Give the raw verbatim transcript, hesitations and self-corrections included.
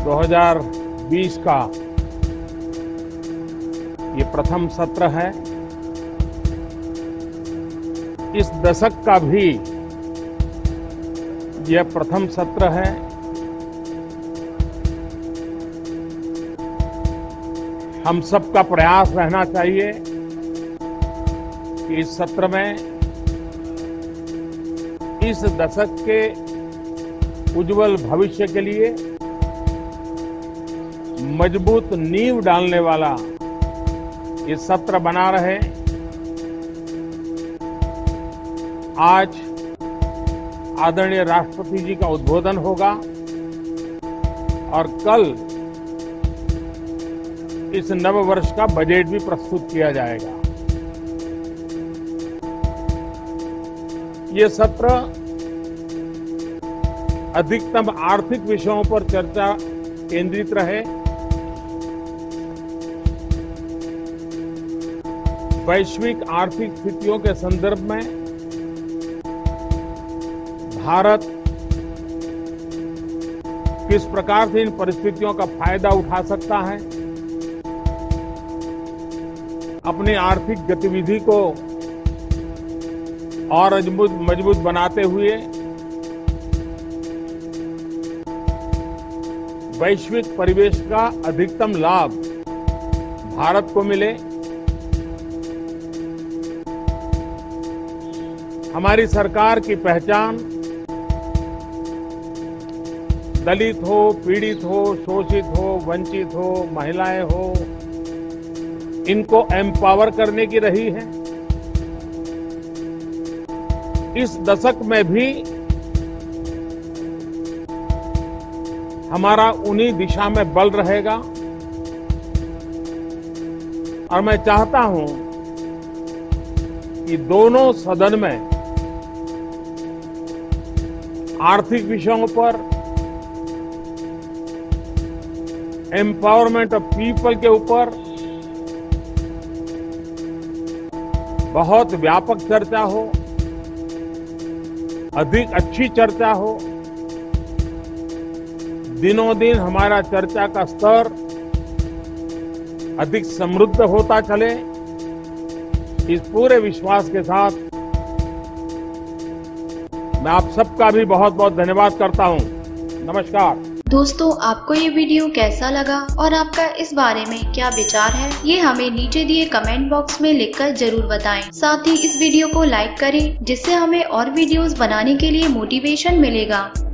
दो हज़ार बीस का ये प्रथम सत्र है। इस दशक का भी यह प्रथम सत्र है। हम सबका प्रयास रहना चाहिए कि इस सत्र में इस दशक के उज्जवल भविष्य के लिए मजबूत नींव डालने वाला ये सत्र बना रहे। आज आदरणीय राष्ट्रपति जी का उद्बोधन होगा और कल इस नव वर्ष का बजट भी प्रस्तुत किया जाएगा। ये सत्र अधिकतम आर्थिक विषयों पर चर्चा केंद्रित रहे। वैश्विक आर्थिक स्थितियों के संदर्भ में भारत किस प्रकार से इन परिस्थितियों का फायदा उठा सकता है, अपनी आर्थिक गतिविधि को और मजबूत मजबूत बनाते हुए वैश्विक परिवेश का अधिकतम लाभ भारत को मिले। हमारी सरकार की पहचान दलित हो, पीड़ित हो, शोषित हो, वंचित हो, महिलाएं हो, इनको एम्पावर करने की रही है। इस दशक में भी हमारा उन्हीं दिशा में बल रहेगा और मैं चाहता हूं कि दोनों सदन में आर्थिक विषयों पर, एम्पावरमेंट ऑफ पीपल के ऊपर बहुत व्यापक चर्चा हो, अधिक अच्छी चर्चा हो। दिनों दिन हमारा चर्चा का स्तर अधिक समृद्ध होता चले, इस पूरे विश्वास के साथ मैं आप सबका भी बहुत बहुत धन्यवाद करता हूं। नमस्कार। दोस्तों, आपको ये वीडियो कैसा लगा और आपका इस बारे में क्या विचार है, ये हमें नीचे दिए कमेंट बॉक्स में लिखकर जरूर बताएं। साथ ही इस वीडियो को लाइक करें, जिससे हमें और वीडियोस बनाने के लिए मोटिवेशन मिलेगा।